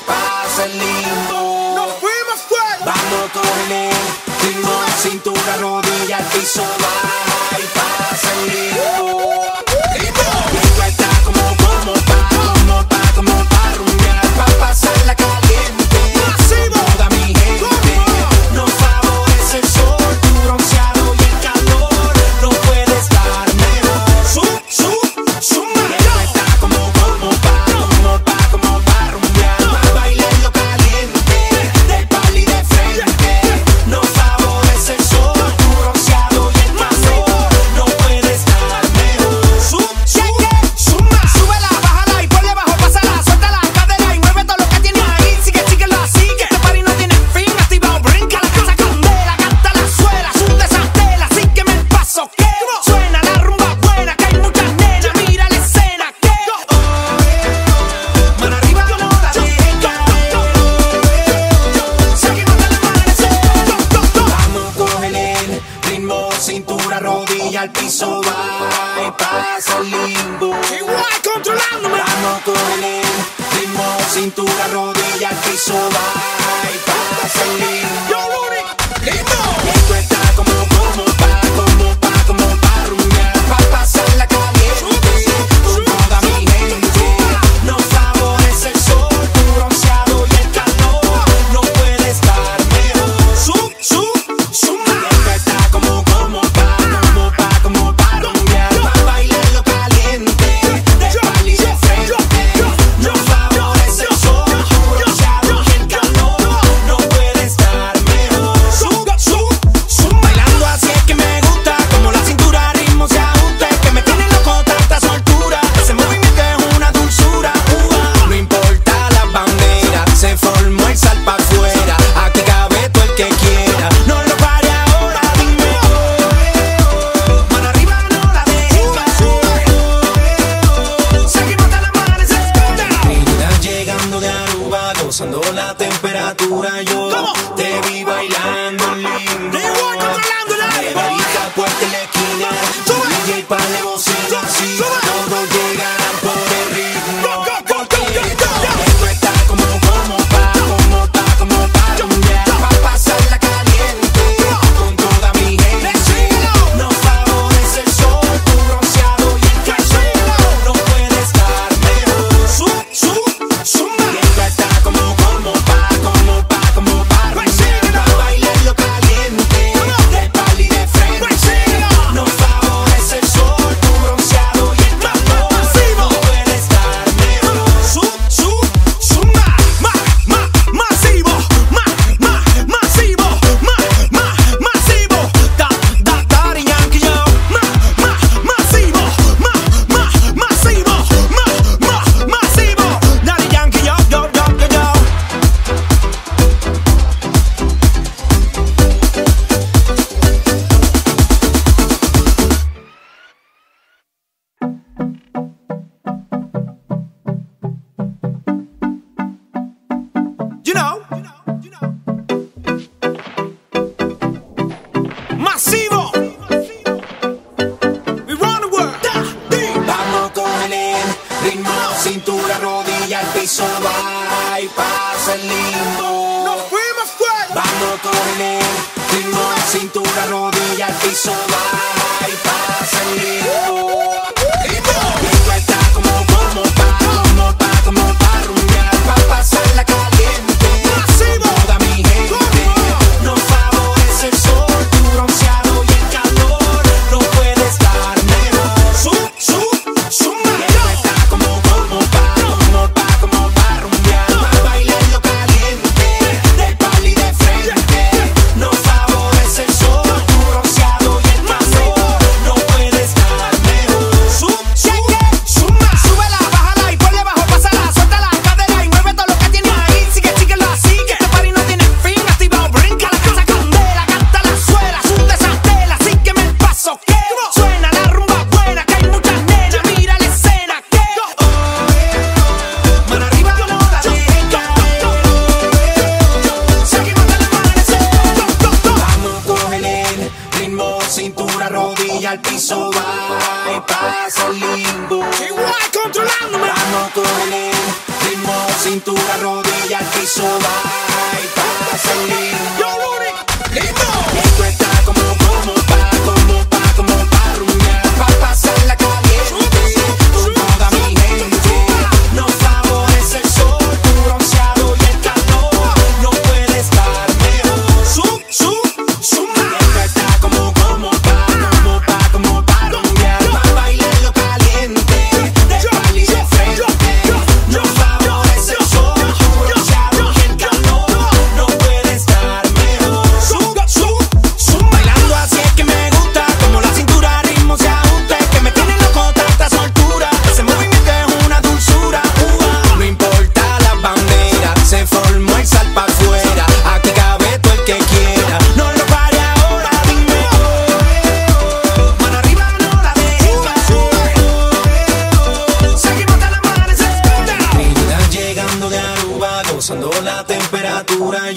pasa el limbo. ¡Nos fuimos fuera! Vamos con el ritmo, cintura, rodilla, al piso, va y pasa el limbo. Esto está como pa' rumbear, pa' pasarla caliente. Toda mi gente nos favorece el sol, tu bronceado y el calor. No puede estar mejor. Esto está como pa' rumbear, pa' bailarlo caliente, de pal y de frente. Nos favorece el sol, tu bronceado y el calor. No puede estar mejor. Súbela, bájala y ponle bajo, pásala, suelta la cadera y mueve todo lo que tienes ahí. Síguelo así, que este party no tiene fin. Activado, brinca la casa candela, canta la suela, sube esa tela, sígueme el paso que suena la rumba buena, que hay muchas nenas, mira la escena que mano arriba no la dejes caer. Seguimos hasta el amanecer. Vamos con el ritmo, cintura, rodilla, al piso, va y pasa el limbo. Igual controlándome. Vamos con el ritmo, cintura, rodilla, al piso, va y pasa el limbo. Yo, Rudy, lindo. Esto está como pa' rumbear, pa' pasarla caliente. Con toda mi gente nos favorece el sol, tu bronceado y el calor. No puede estar mejor. Esto está como pa' rumbear, pa' bailarlo caliente, de pal y de frente. Nos favorece el sol, tu bronceado y el calor. No puede estar mejor. Bailando así es que me gusta, como la cintura ritmo se ajusta. Es que me tiene loco tanta soltura, ese movimiento es una dulzura. No importa la bandera, se formó el sal pa' afuera. Aquí cabe todo el que quiera, no lo pare ahora, dime mano arriba no la dejes caer. Seguimos hasta el amanecer. Trinidad llegando de Aruba, gozando la temperatura. Yo te vi bailando lindo. Igual controlándola. Neverita, puerta en la esquina, DJ pa' de bocina, así todos llegarán por el ritmo. Esto está como pa' rumbear, pa' pasarla caliente. Con toda mi gente nos favorece el sol, tu bronceado y el calor. No puede estar mejor. Esto está como pa' rumbear, pa' bailarlo caliente, de pal y de frente. Nos favorece el sol, tu bronceado y el calor. No puede estar mejor. Masivo. Daddy Yankee, yo. Masivo. Daddy Yankee, yo. You know. Masivo. We run the world. Vamos con el ritmo, cintura, rodilla, al piso, va y pasa el limbo. Nos fuimos fuera. Vamos con el ritmo, cintura, rodilla, al piso, va y pasa el limbo. Esto está como pa' rumbear, pa' pasarla caliente. Toda mi gente nos favorece el sol, tu bronceado y el calor. No puede estar mejor. Esto está como pa' rumbear, pa' bailarlo caliente, de pal y de frente. Nos favorece el sol, tu bronceado y el calor. No puede estar mejor. Súbela, bájala y ponle bajo, pásala, suelta la cadera y mueve todo lo que tienes ahí. Síguelo así, que este party no tiene fin. Activado, brinca la casa candela, canta la suela, sube esa tela, sígueme el paso que suena la rumba buena, que hay muchas nenas, mira la escena que mano arriba no la dejes caer. Seguimos hasta el amanecer. Vamos con el ritmo, cintura, rodilla, al piso, va y pasa el limbo. Igual controlándome. Vamos con el ritmo, cintura, rodilla, permiso, va y pasa el lindo. Esto está como pa' rumbear, pa' pasarla caliente con toda mi gente. Nos favorece el sol, tu bronceado y el calor, no puede estar mejor. Esto está como pa' rumbear, pa' bailarlo caliente, de espalda y de frente. Nos favorece el sol, tu bronceado y el calor, no puede estar mejor. Bailando así es que me gusta, como la cintura al ritmo se ajusta, es que me tiene loco tanta soltura, ese movimiento es una dulzura. No importa la bandera, se formó el sal pa' afuera, aquí cabe todo el que quiera, no lo pare ahora, dime mano arriba, no la dejes caer, seguimos hasta el amanecer. Trinidad llegando de Aruba, gozando la temperatura,